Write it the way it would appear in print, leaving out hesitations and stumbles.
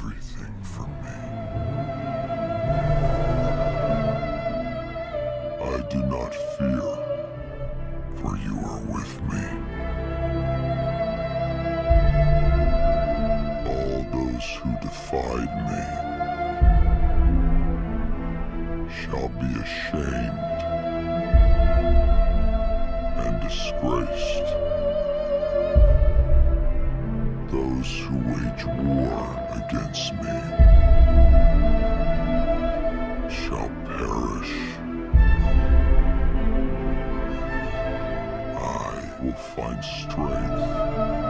everything for me. I do not fear, for you are with me. All those who defied me shall be ashamed and disgraced. Those who wage war against me shall perish. I will find strength